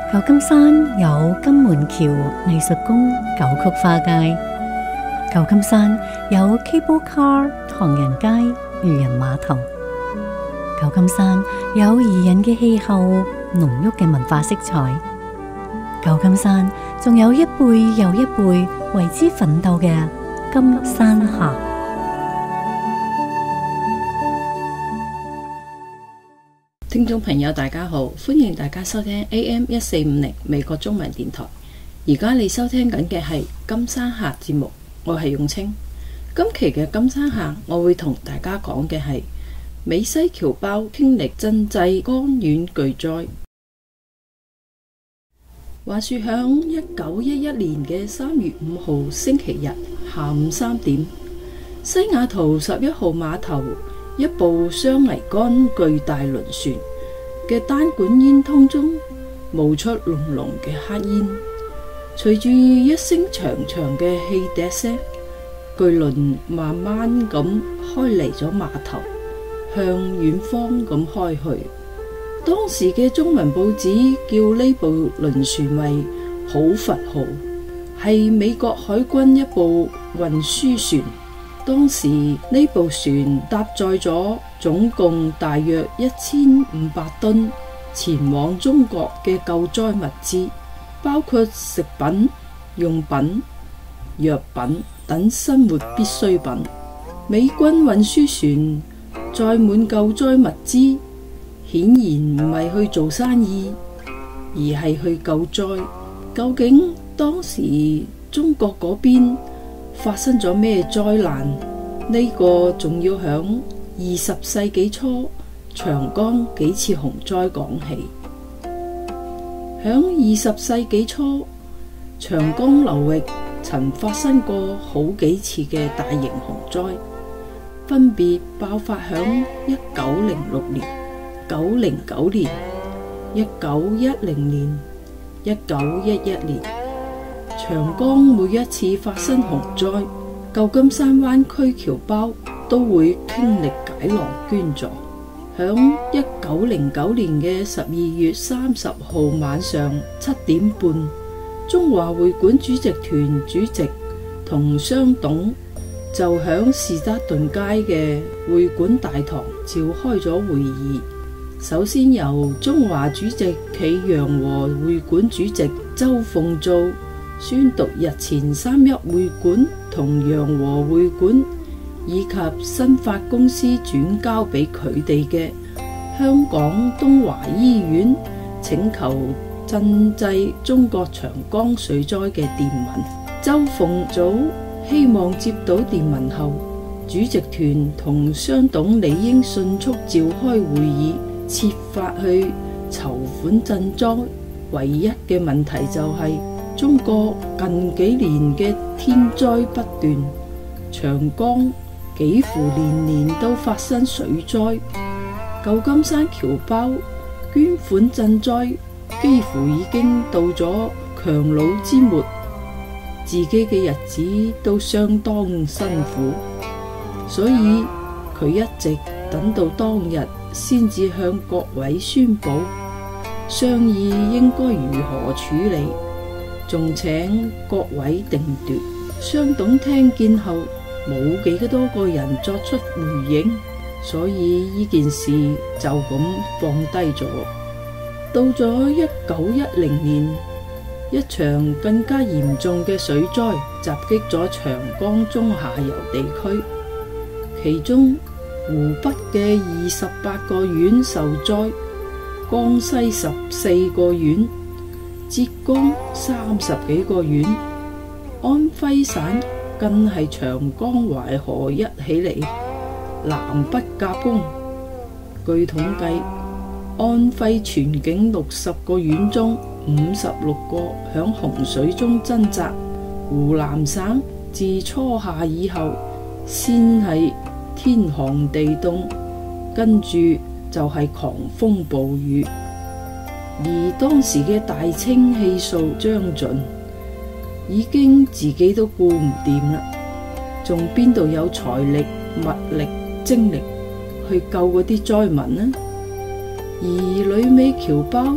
舊金山有金門橋藝術宮、九曲花街；舊金山有 Cable Car 唐人街、漁人碼頭；舊金山有宜人嘅氣候、濃郁嘅文化色彩；舊金山仲有一輩又一輩為之奮鬥嘅金山客。 聽眾朋友大家好，歡迎大家收聽 AM1450 美國中文電台。而家你收聽緊嘅係金山客節目，我係永清。今期嘅金山客，我會同大家講嘅係美西僑胞傾力賑濟乾縣巨災。話說響1911年嘅3月5號星期日下午3點，西雅圖11號碼頭一部雙桅杆巨大輪船嘅單管煙通中冒出濃濃嘅黑煙，隨住一聲長長嘅汽笛聲，巨輪慢慢咁開離咗碼頭，向遠方咁開去。當時嘅中文報紙叫呢部輪船為好佛號，係美國海軍一部運輸船。當時呢部船搭載咗總共大約1500噸前往中國嘅救災物資，包括食品、用品、藥品等生活必需品。美軍運輸船載滿救災物資，顯然唔係去做生意，而係去救災。究竟當時中國嗰邊發生咗咩災難？呢個仲要響20世紀初長江幾次洪災講起。響20世紀初，長江流域曾發生過好幾次嘅大型洪災，分別爆發響1906年、909年、1910年、1911年。長江每一次發生洪災，舊金山灣區僑胞都會傾力解囊捐助。響1909年嘅12月30號晚上7點半，中華會館主席團主席同商董就響士德頓街嘅會館大堂召開咗會議。首先由中華主席暨洋和會館主席周鳳造宣讀日前3·1會館同洋和會館以及新發公司轉交俾佢哋嘅香港東華醫院請求賑濟中國長江水災嘅電文。周鳳祖希望接到電文後，主席團同商董理應迅速召開會議，設法去籌款賑災。唯一嘅問題就係中國近幾年嘅天災不斷，長江幾乎年年都發生水災，舊金山僑胞捐款賑災幾乎已經到咗強弩之末，自己嘅日子都相當辛苦，所以佢一直等到當日先至向各位宣佈商議應該如何處理，仲請各位定奪。商董聽見後冇幾多個人作出回應，所以呢件事就咁放低咗。到咗1910年，一場更加嚴重嘅水災襲擊咗長江中下游地區，其中湖北嘅28個縣受災，江西14個縣，浙江30幾個縣，安徽省更係長江淮河一起嚟，南北夾攻。據統計，安徽全境60個縣中56個響洪水中掙扎。湖南省自初夏以後先係天寒地凍，跟住就係狂風暴雨，而當時嘅大清氣數將盡，已經自己都顧唔掂啦，仲邊度有財力、物力、精力去救嗰啲災民呢？而旅美僑胞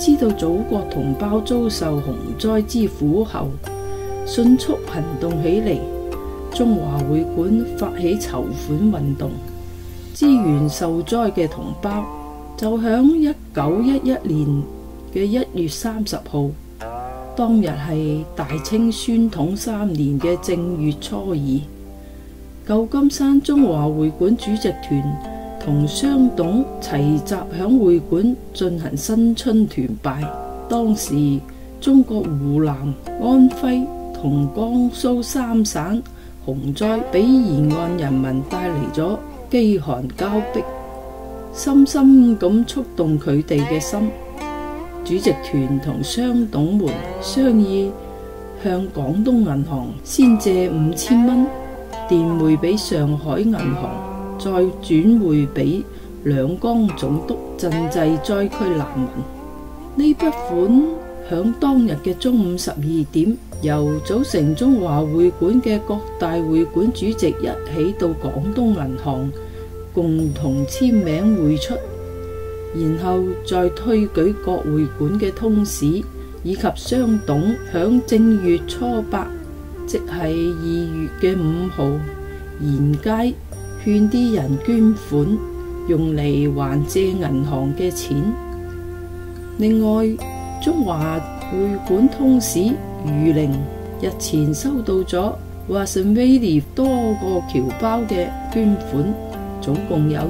知道祖國同胞遭受洪災之苦後，迅速行動起嚟。中華會館發起籌款運動，支援受災嘅同胞。就響1911年嘅1月30號，當日係大清宣統3年嘅正月初2，舊金山中華會館主席團同商董齊集響會館進行新春團拜。當時中國湖南、安徽同江蘇3省洪災俾沿岸人民帶嚟咗飢寒交迫，深深咁觸動佢哋嘅心。主席團同商董們商議向廣東銀行先借5000蚊，電匯俾上海銀行，再轉匯俾兩江總督賑濟災區難民。呢筆款響當日嘅中午12點，由組成中華會館嘅各大會館主席一起到廣東銀行共同簽名匯出，然後再推舉各會館嘅通使以及商董，響正月初8，即係2月嘅5號，沿街勸啲人捐款，用嚟還借銀行嘅錢。另外，中華會館通使余玲日前收到咗華盛威利多個僑胞嘅捐款，總共有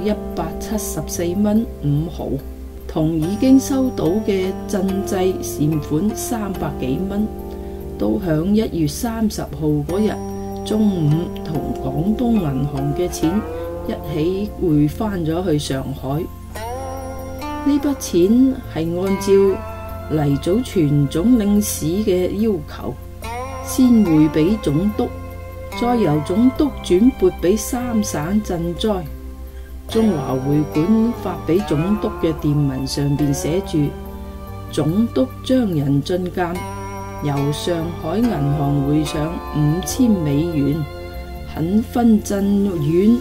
174蚊5毫，同已經收到嘅賑濟善款300幾蚊，都響1月30號嗰日中午同廣東銀行嘅錢一起匯返咗去上海。呢筆錢係按照黎祖全總領事嘅要求，先匯俾總督，再由總督轉撥俾3省賑災。中華會館發俾總督嘅電文上邊寫住：總督將人進監，由上海銀行匯上5000美元，肯分賑縣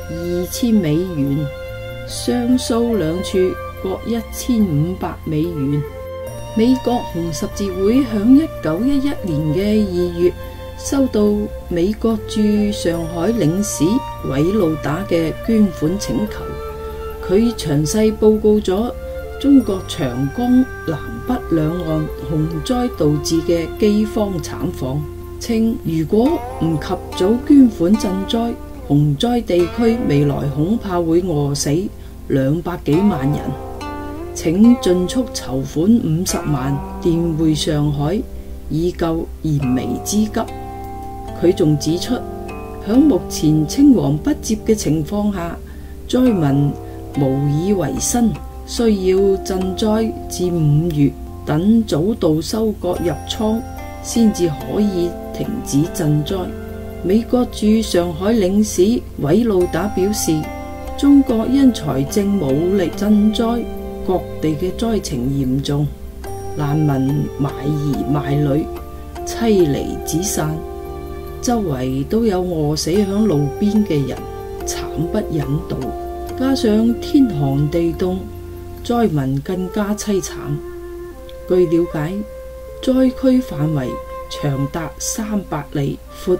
2000美元，湘蘇兩處各1500美元。美國紅十字會響1911年嘅2月收到美國駐上海領事韋路打嘅捐款請求，佢詳細報告咗中國長江南北兩岸洪災導致嘅饑荒慘況，稱如果唔及早捐款賑災，洪災地區未來恐怕會餓死200幾萬人，請盡速籌款50萬電匯上海，以救燃眉之急。佢仲指出，響目前青黃不接嘅情況下，災民無以為生，需要賑災至5月，等早稻收割入倉，先至可以停止賑災。美國駐上海領事韋路打表示，中國因財政無力賑災，各地嘅災情嚴重，難民賣兒賣女，妻離子散，周圍都有餓死響路邊嘅人，慘不忍睹。加上天寒地凍，災民更加淒慘。據了解，災區範圍長達300里，闊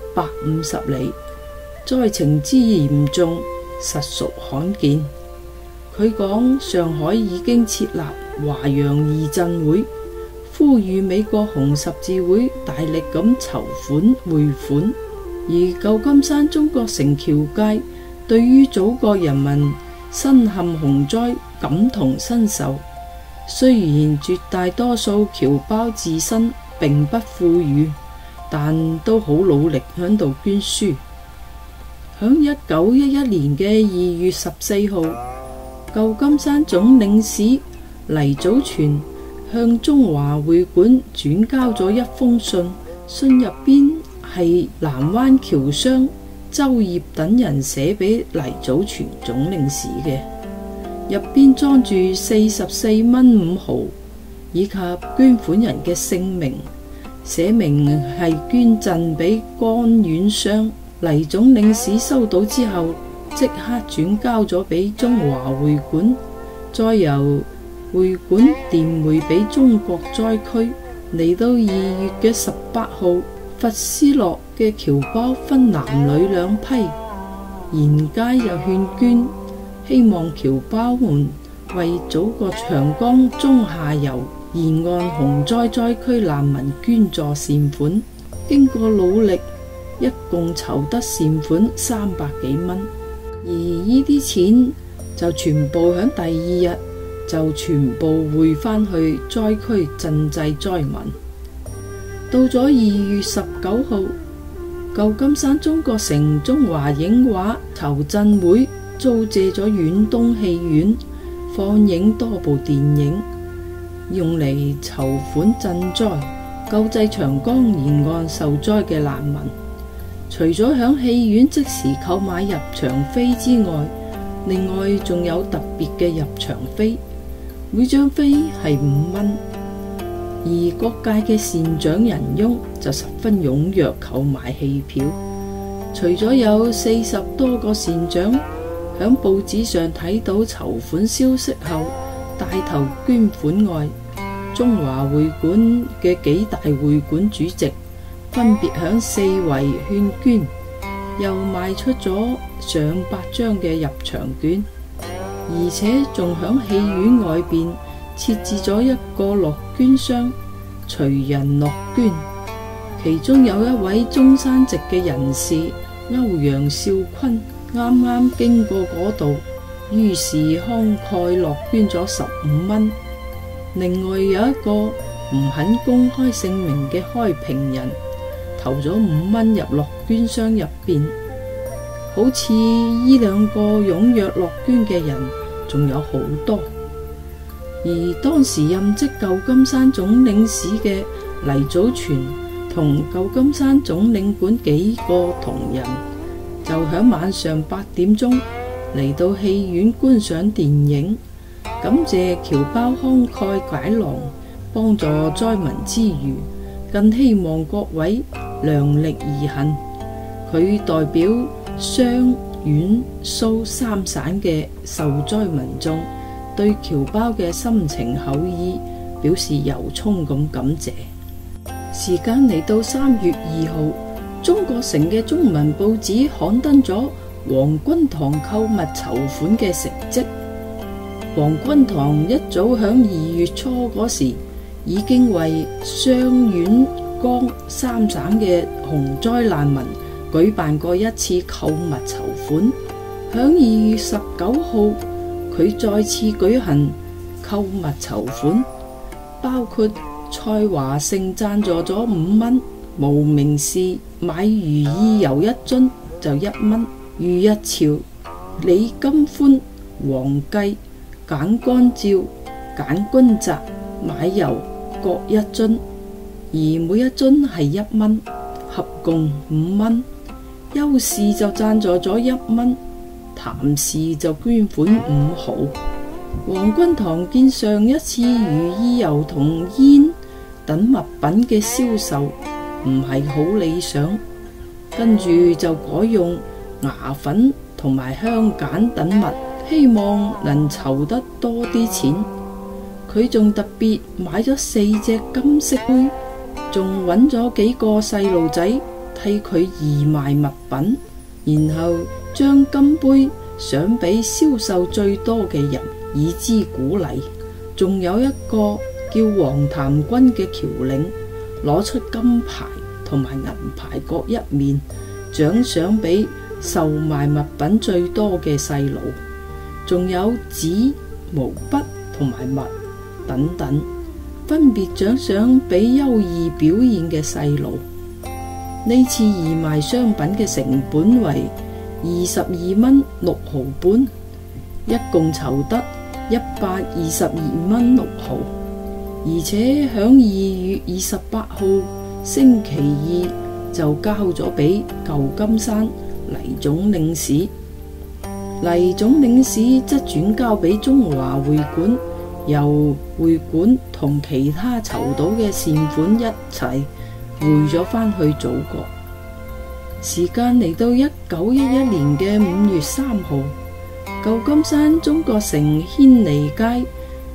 150里，災情之嚴重實屬罕見。佢講，上海已經設立華洋義賑會，呼籲美國紅十字會大力咁籌款匯款，而舊金山中國城僑界對於祖國人民身陷洪災感同身受。雖然絕大多數僑胞自身並不富裕，但都好努力響度捐輸。響1911年嘅2月14號，舊金山總領事黎祖全向中華會館轉交咗一封信，信入邊係南灣僑商周業等人寫俾黎祖全總領事嘅，入邊裝住44蚊5毫以及捐款人嘅姓名，寫明係捐贈俾干院商。黎總領事收到之後，即刻轉交咗俾中華會館，再由匯款電匯俾中國災區。嚟到2月嘅18號，佛斯洛嘅僑胞分男女兩批，沿街又勸捐，希望僑胞們為祖國長江中下游沿岸洪災災區難民捐助善款。經過努力，一共籌得善款300幾蚊，而呢啲錢就全部喺第2日就全部匯返去災區賑濟災民。到咗2月19號，舊金山中國城中華影畫籌賑會租借咗遠東戲院放映多部電影，用嚟籌款賑災，救濟長江沿岸受災嘅難民。除咗響戲院即時購買入場飛之外，另外仲有特別嘅入場飛，每張飛係5蚊。而各界嘅善長人翁就十分踴躍購買戲票。除咗有40多個善長響報紙上睇到籌款消息後帶頭捐款外，中華會館嘅幾大會館主席分別響4圍勸捐，又賣出咗上百張嘅入場券，而且仲響戲院外邊設置咗一個樂捐箱，隨人樂捐。其中有一位中山籍嘅人士歐陽少坤啱啱經過嗰度，於是慷慨樂捐咗15蚊。另外有一個唔肯公開姓名嘅開平人投咗5蚊入樂捐箱入邊。好似呢2個踴躍樂捐嘅人仲有好多。而當時任職舊金山總領事嘅黎祖全同舊金山總領館幾個同仁就喺晚上8點鐘嚟到戲院觀賞電影，感謝僑胞慷慨解囊幫助災民之餘，更希望各位量力而行。佢代表湘皖蘇3省嘅受災民眾對僑胞嘅深情厚意表示由衷咁感謝。時間嚟到3月2號，中國城嘅中文報紙刊登咗黃君堂購物籌款嘅成績。黃君堂一早響2月初嗰時已經為湘皖江3省嘅洪災難民舉辦過一次購物籌款。響2月19號，佢再次舉行購物籌款，包括蔡華勝贊助咗5蚊，無名氏買如意油1樽就1蚊，余日潮、李金歡、黃繼、簡干照、簡君澤買油各1樽，而每一樽係1蚊，合共5蚊。邱氏就贊助咗1蚊，譚氏就捐款5毫。黃君堂見上一次如意油同煙等物品嘅銷售唔係好理想，跟住就改用牙粉同埋香梘等物，希望能籌得多啲錢。佢仲特別買咗4隻金色杯，仲揾咗幾個細路仔替佢義賣物品，然後將金杯賞俾銷售最多嘅人，以資鼓勵。仲有一個叫黃潭軍嘅僑領攞出金牌同埋銀牌各1面，獎賞俾售賣物品最多嘅細路。仲有紙、毛筆同埋墨等等，分別獎賞俾優異表現嘅細路。呢次義賣商品嘅成本為22蚊6毫半，一共籌得122蚊6毫。而且響2月28號星期2就交咗俾舊金山黎總領事，黎總領事則轉交俾中華會館，由會館同其他籌到嘅善款一齊匯咗返去祖國。時間嚟到1911年嘅5月3號，舊金山中國城軒尼街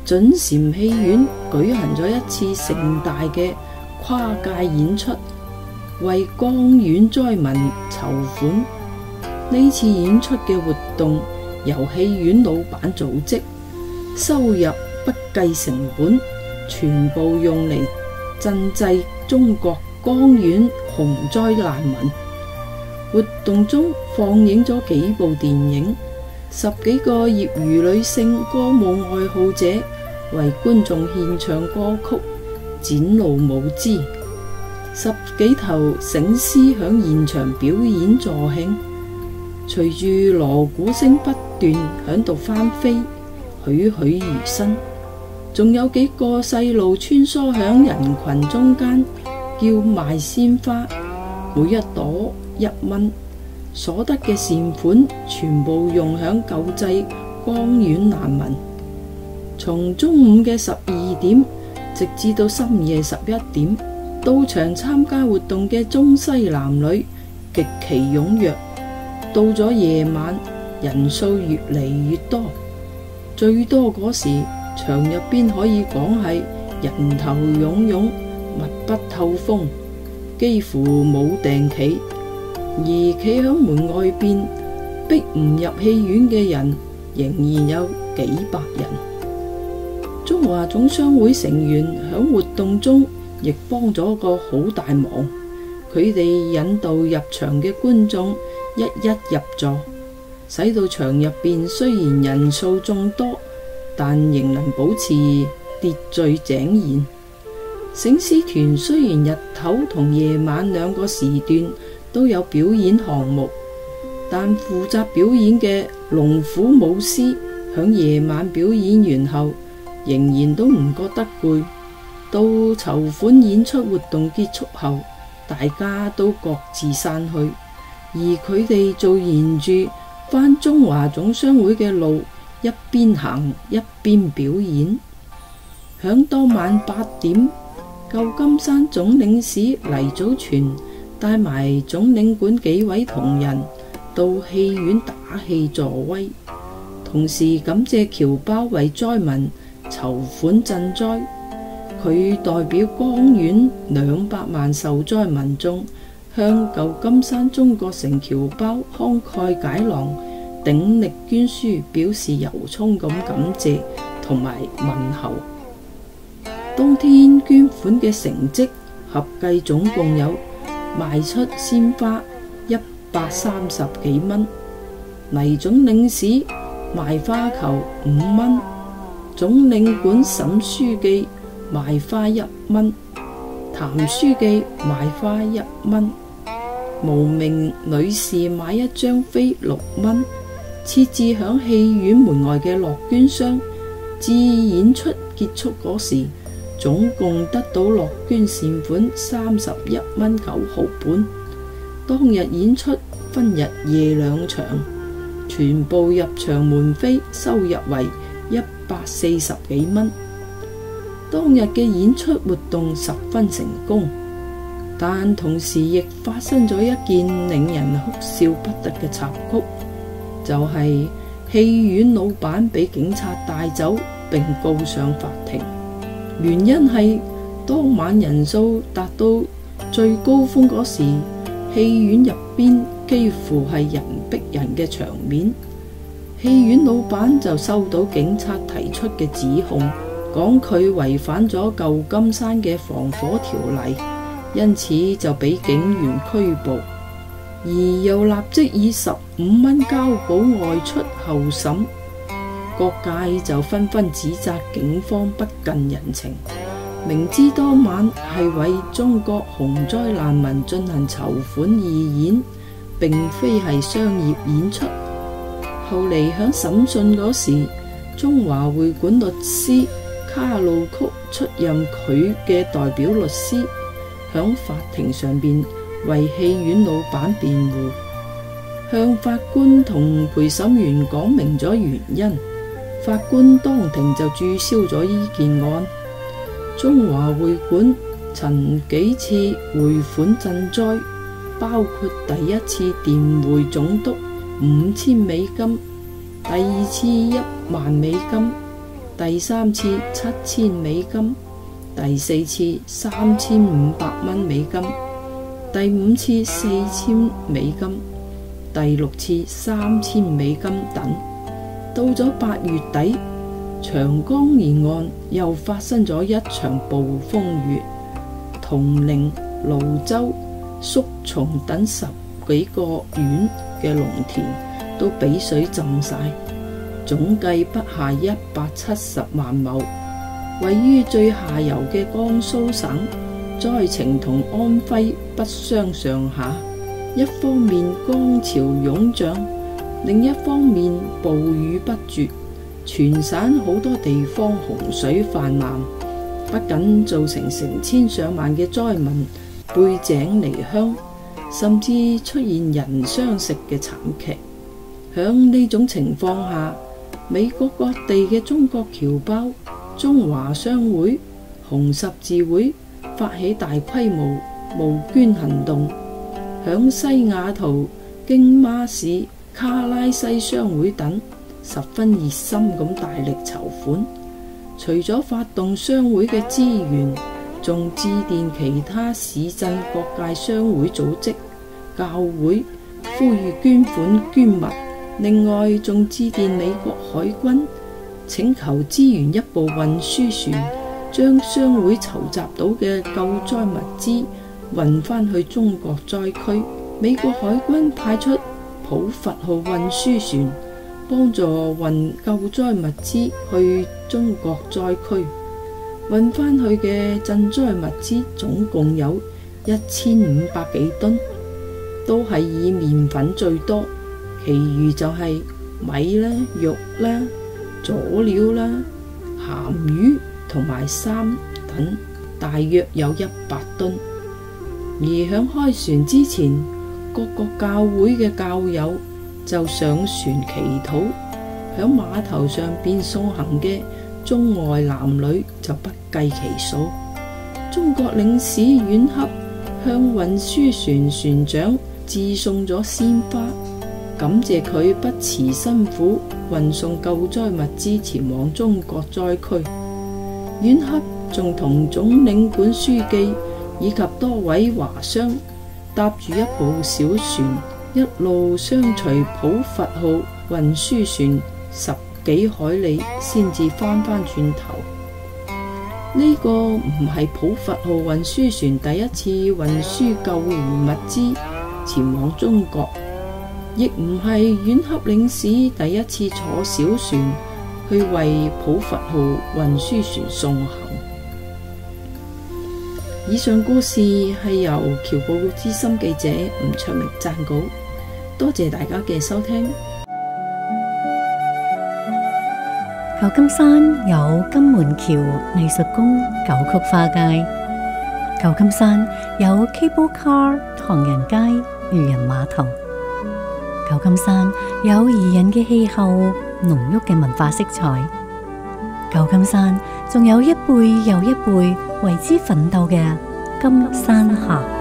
準禪戲院舉行咗一次盛大嘅跨界演出，為江縣災民籌款。呢次演出嘅活動由戲院老闆組織，收入不計成本，全部用嚟賑濟中國江縣洪災難民。活動中放映咗幾部電影，10幾個業餘女性歌舞愛好者為觀眾獻唱歌曲，展露舞姿。10幾頭醒獅響現場表演助興，隨住鑼鼓聲不斷響度翻飛，栩栩如生。仲有幾個細路穿梭響人群中間，叫賣鮮花，每一朵1蚊，所得嘅善款全部用響救濟江縣難民。從中午嘅12點直至到深夜11點，到場參加活動嘅中西男女極其踴躍。到咗夜晚，人數越嚟越多，最多嗰時場入邊可以講係人頭湧湧，密不透風，幾乎冇埞企。而企響門外邊逼唔入戲院嘅人仍然有幾百人。中華總商會成員響活動中亦幫咗個好大忙，佢哋引導入場嘅觀眾一一入座，使到場入邊雖然人數眾多，但仍能保持秩序井然。醒獅團雖然日頭同夜晚2個時段都有表演項目，但負責表演嘅龍虎舞獅響夜晚表演完後仍然都唔覺得攰。到籌款演出活動結束後，大家都各自散去，而佢哋就沿住返中華總商會嘅路，一邊行一邊表演。響當晚8點，舊金山總領事黎祖全帶埋總領館幾位同仁到戲院打氣助威，同時感謝僑胞為災民籌款賑災。佢代表江縣200萬受災民眾向舊金山中國城僑胞慷慨解囊，鼎力捐書，表示由衷咁感謝同埋問候。當天捐款嘅成績合計總共有賣出鮮花130幾蚊，黎總領事賣花球5蚊，總領館沈書記賣花1蚊，譚書記賣花1蚊，無名女士買一張飛6蚊，設置響戲院門外嘅樂捐箱。至演出結束嗰時，總共得到樂捐善款31蚊9毫半。當日演出分日夜2場，全部入場門飛收入為140幾蚊。當日嘅演出活動十分成功，但同時亦發生咗一件令人哭笑不得嘅插曲，就係戲院老闆被警察帶走並告上法庭。原因係當晚人數達到最高峰嗰時，戲院入邊幾乎係人逼人嘅場面。戲院老闆就收到警察提出嘅指控，講佢違反咗舊金山嘅防火條例，因此就俾警員拘捕，而又立即以15蚊交保外出候審。各界就紛紛指責警方不近人情，明知當晚係為中國洪災難民進行籌款義演，並非係商業演出。後嚟響審訊嗰時，中華會館律師卡路曲出任佢嘅代表律師，響法庭上邊為戲院老闆辯護，向法官同陪審員講明咗原因。法官當庭就註銷咗呢件案。中華會館曾幾次匯款賑災，包括第一次電匯總督5000美金，第二次1萬美金， 第三次$7000，第四次$3500美金，第五次$4000美金，第六次$3000美金等。到咗8月底，長江沿岸又發生咗一場暴風雨，銅陵、瀘州、宿松等10幾個縣嘅農田都俾水浸晒，總計不下170萬畝。位於最下游嘅江蘇省，災情同安徽不相上下。一方面江潮湧漲，另一方面暴雨不絕，全省好多地方洪水泛濫，不僅造成成千上萬嘅災民背井離鄉，甚至出現人相食嘅慘劇。響呢種情況下，美國各地嘅中國僑胞、中華商會、紅十字會發起大規模募捐行動，響西雅圖、京馬市、卡拉西商會等十分熱心咁大力籌款。除咗發動商會嘅資源，仲致電其他市鎮各界商會組織、教會，呼籲捐款捐物。另外仲致電美國海軍，請求支援一部運輸船，將商會籌集到嘅救災物資運返去中國災區。美國海軍派出普佛號運輸船，幫助運救災物資去中國災區。運返去嘅賑災物資總共有1500幾噸，都係以麵粉最多，其餘就係米啦、肉啦、佐料啦、鹹魚同埋衫等，大約有100噸。而響開船之前，各個教會嘅教友就上船祈禱，響碼頭上邊送行嘅中外男女就不計其數。中國領事阮克向運輸船船長致送咗鮮花，感謝佢不辭辛苦運送救災物資前往中國災區。阮克仲同總領館書記以及多位華商搭住一部小船，一路相隨普佛號運輸船10幾海里，先至翻轉頭。呢個唔係普佛號運輸船第一次運輸救援物資前往中國，亦唔係阮克領事第一次坐小船去為普佛號運輸船送行。以上故事係由僑報資深記者吳卓明撰稿，多謝大家嘅收聽。 舊金山有金門橋藝術宮9曲花街，舊金山有 Cable Car 唐人街漁人碼頭，舊金山有宜人嘅氣候、濃郁嘅文化色彩，舊金山仲有一輩又一輩為之奮鬥嘅金山客。